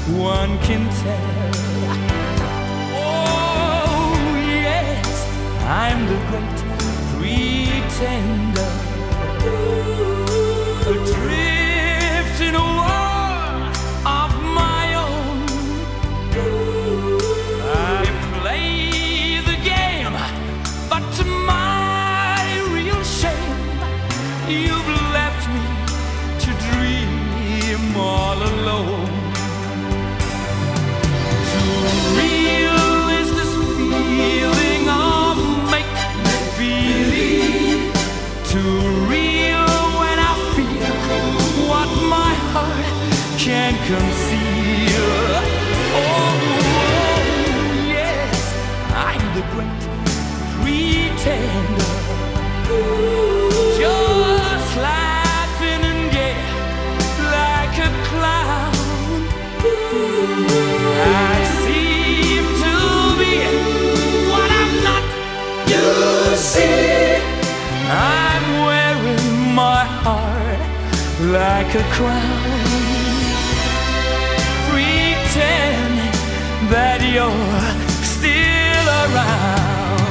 one can tell. Oh yes, I'm the great pretender, adrift in a world of my own. I play the game, but to my real shame, you've left me to dream all alone. Too real is this feeling of make-believe. Too real when I feel what my heart can't conceal. Oh yes, I'm the great pretender, just laughing and gay like a clown. I seem to be what I'm not. You see, I'm wearing my heart like a crown, pretending that you're still around.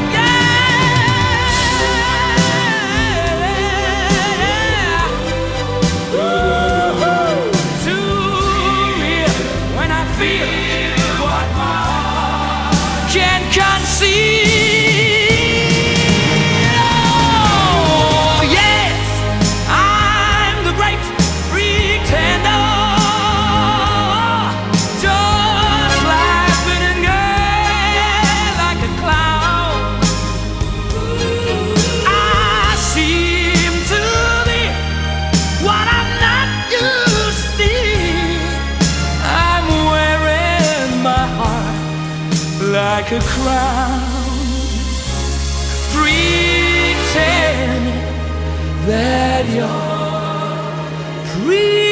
Like a crown, pretending that you're pretty.